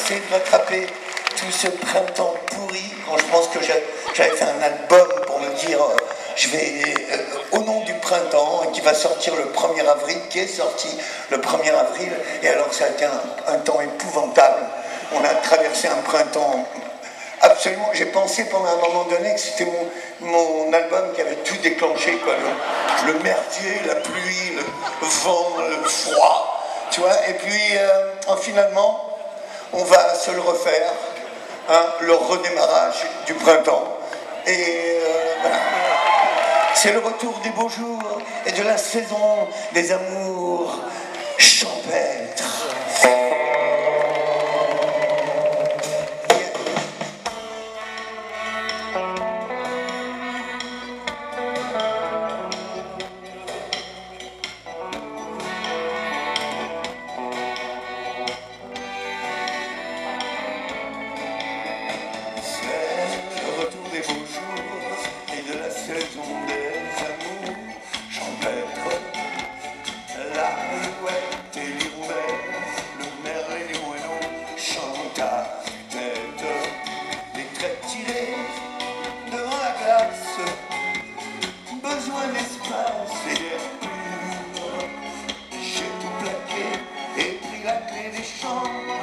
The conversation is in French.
essayer de rattraper tout ce printemps pourri, quand je pense que j'avais fait un album pour me dire je vais au nom du printemps, qui va sortir le 1er avril, qui est sorti le 1er avril, et alors ça a été un temps épouvantable. On a traversé un printemps absolument. J'ai pensé pendant un moment donné que c'était mon album qui avait tout déclenché, quoi. Le merdier, la pluie, le vent, le froid, tu vois. Et puis finalement, on va se le refaire, hein, le redémarrage du printemps. Et voilà. C'est le retour des beaux jours et de la saison des amours champêtres. J'ai tout plaqué et pris la clé des champs.